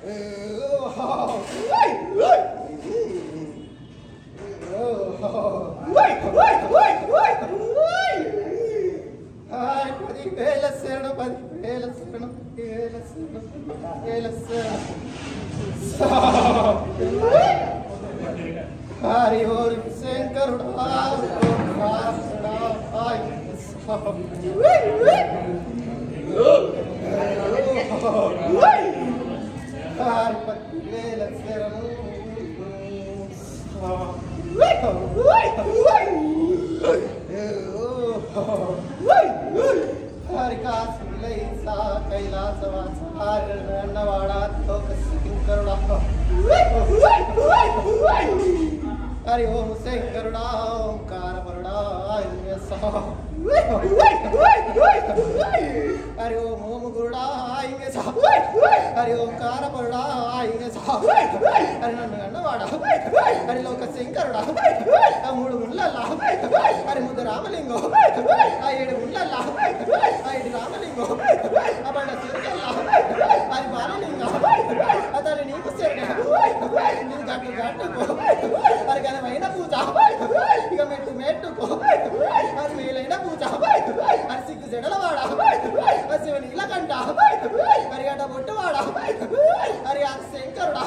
Hari Om Sankaruda Hari Om Sankaruda Omkara Paruda Hari Om Om Guruda Hari Omkara Paruda Hari Nannavada Hari Loka Sankaruda Amudu Mullalla Hari Mudu Ramalingo Ayedi Mullalla Ayedi Ramalingo Abanda Sirkalla Hari Balalinga Adari Neeku Serga Neeku Gattu Gattuko Hari Ganamaina Pooja Iga Mettu Mettuko Hari Melaina Pooja Hari Sikku Sedalawada Hari Sivani Ilakanta Hari Gata Bottuvada Hari Om Sankaruda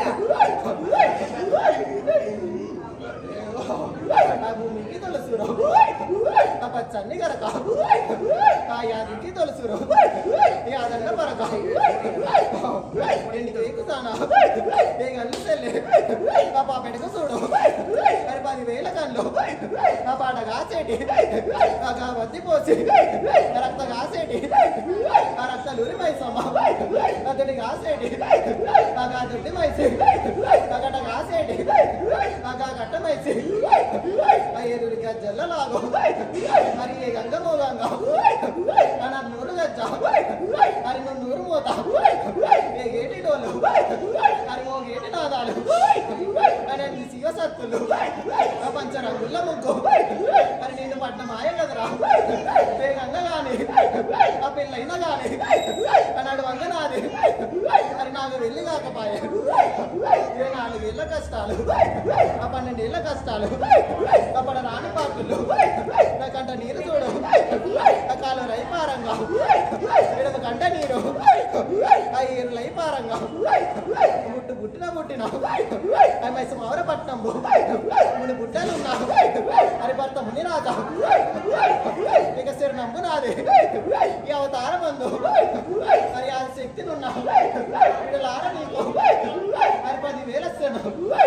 భూమికి తొలసురు ఆ పచ్చని గరక ఆ యాదికి తొలసురు యాదన్న పరక ఎండికి ఎక్కుతానా ఏ గల్లు సెల్లే ఆ పాపెటకు చూడు మరి 10,000 కళ్ళు ఆ పాట కాసేటి ఆ కావద్ది పోసి రక్త కాసేటి ఆ రక్తలూరి మైసమ్మ అతడి కాసేటి ఆ కాదొడ్డి మైసి ఆ గట కాసేటి ఆ గట్ట మైసి ఎదురు గజ్జల్ల లాగో మరి ఏ గంగ మోగంగ అన్న 100 గజ్జ మరి 100 మోత ఏ గేటి డోలు మరి ఓ గేటి నాదాలు అని సిగ సత్తులు ఆ పంచరంగుల ముగ్గు మరి నిన్ను పట్న మాయ కదరా ఏ గంగ గాని ఆ పెళ్ళైనా గాని అన్నాడు వంగ నాది మరి నాకు వెళ్ళి కాకపాయే ఏ 4 ఏళ్ళ కష్టాలు ఆ 12 ఏళ్ళ కష్టాలు అప్పడ రాని పాటలు నాకంట నీరు చూడు ఆ కాలు రైపారంగా ఎడమ కంట నీరు ఆ ఏరు లైపారంగా ముట్టు పుట్టిన మైస మావర పట్నం ముని బుట్టలున్నా అరి భర్త ముని రాజా ఇక సిరు నమ్ము నాది ఈ అవతార బంధు మరి ఆ శక్తినున్నా ఇడలార నీకు మరి 10,000 సెను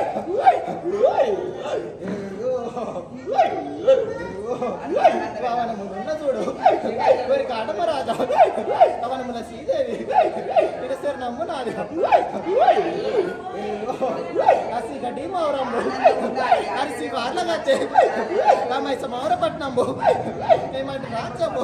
అవనములున్న చూడు మరి కాటమరాజా అవనముల శ్రీదేవి ఇడసేరు నమ్ము నాది అసి గడ్డి మౌరమ్ము అరిసి వాళ్ళగచ్చే మైస మౌరపట్నంబు ఏమంటే రాజ్యము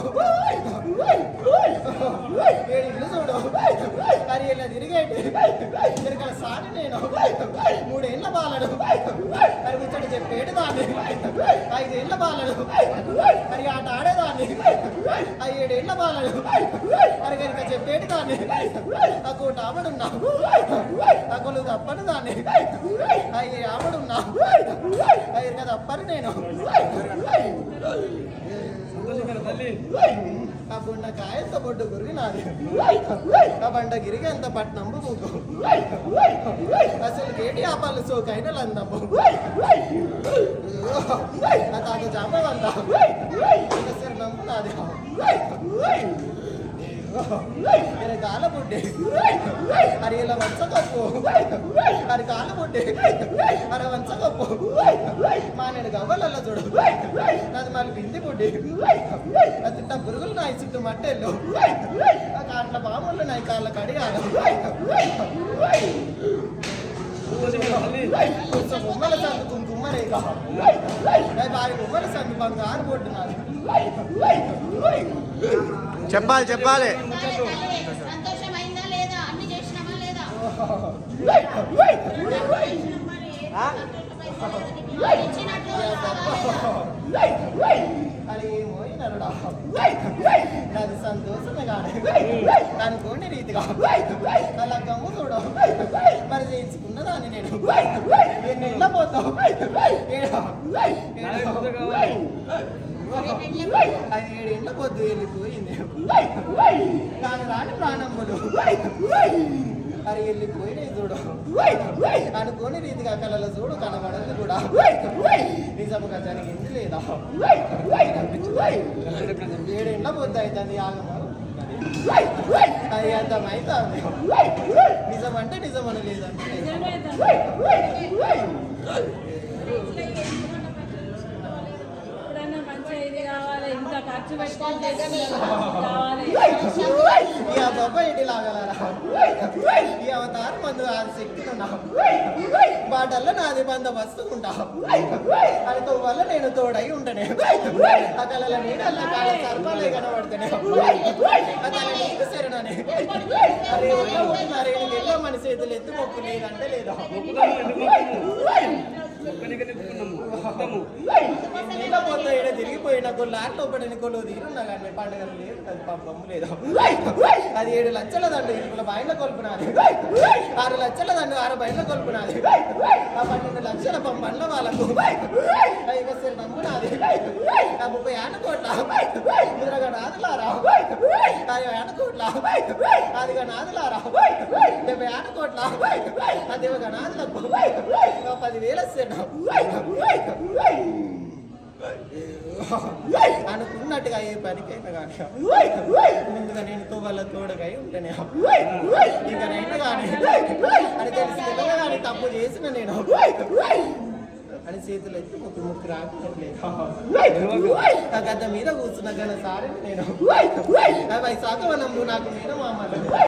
7 ఇల్లు చూడు మరి ఇలా తిరిగేటి తిరగల సాని నేను 3 ఏళ్ళ బాలడు మరి ముచ్చటి చెప్పేటి దాన్ని 5 ఏళ్ళ బాలడు మరి ఆట ఆడేదాన్ని 7 ఏళ్ళ బాలడు మరి కనుక చెప్పేటి దాన్ని ఆ కోట ఆమడున్నా ఆ కొలు తప్పని దాన్ని అయ్యే ఆమడున్నా అయ్యి కదా తప్పని నేను ఆ బొండ కాయంత బొడ్డు గురిగి నాది ఆ బండ గిరిగి అంత పట్నంబు ముగ్గు అసలు కేటి ఆ పళ్ళు సోకైన లందమ్ము ఆ తాత జాంబవంత అసలు నమ్ము నాది కాల బుడ్డి అరి ఇలా వంచకప్పు అరి కాల బుడ్డి అర వంచకప్పు మానేడు గవ్వలల్లో చూడు అది మళ్ళీ బింది బుడ్డి అది పురుగులు నాయి చుట్టూ మట్టెళ్ళు ఆ కాట్ల పాములు నాయి కాళ్ళ కడిగాడు బొమ్మల సందు కుంకుమ్మరేక బావి బొమ్మల సందు బంగారు బొడ్డు నాది చెప్పాలి చెప్పాలి సంతోషమైందా లేదా అన్ని చేసినామా లేదా అది మోయినరుడా నాది సంతోషమే కాదు దాని కొన్ని రీతిగా అలా గమ్ము చూడు ఎంచుకున్నదాన్ని నేను ఎన్నేళ్ళ పోతావు 7 ఏళ్ళ పొద్దు వెళ్ళిపోయింది కానీ రాని ప్రాణములు అది వెళ్ళిపోయినాయి చూడు అనుకోని రీతిగా కళలో చూడు కనబడదు కూడా నిజముగా జరిగింది లేదా 7 ఏళ్ళ పొద్దు అవుతుంది ఆగమ అది అర్థమవుతుంది నిజం అంటే నిజమని లేదంటే ఈ అవతారం మందు శక్తి బాటల్లో నాది బందోబస్తు ఉంటా అది వల్ల నేను తోడై ఉంటనే ఆ కళల నీడల్ల కాళ్ళ సర్పాలే కనబడతానే నీకు శరణనే అరే ఉంటున్నారే ఎల్లో మన చేతులు ఎత్తు మొక్కు లేదంటే లేదా పోతా ఇక్కడ తిరిగిపోయిన కొల్లాట్లో పడిన కొలు తీరున్నా కానీ పండుగలు లేదు అది పబ్బము లేదు అది 7 లక్షల దండు 20 బయట కొలుపునాది 6 లక్షల దండు 6 బయట కొలుపునాది ఆ 12 లక్షల పండ్ల వాళ్ళకు ఇక నమ్మునాది ఆ 30 ఆనకోట్ల ఇదిగా నాదులారా అది ఆనకోట్ల అదిగా నాదులారా 70 ఆనకోట్ల అదిగా నాదులకు 10,000 ఇస్తాను అనుకున్నట్టుగా ఏ పనికైనా కానీ ముందుగా నేను తోవల తోడుగా ఉంటేనే ఇక నైనా కానీ అని తెలిసి కానీ తప్పు చేసిన నేను అని చేతులు ఎత్తి ముక్కు రాకున్నట్లేదు ఆ గద్ద మీద కూర్చున్న కానీ సారి నేను వైశాఖ వనంలో నాకు నేను మామూలు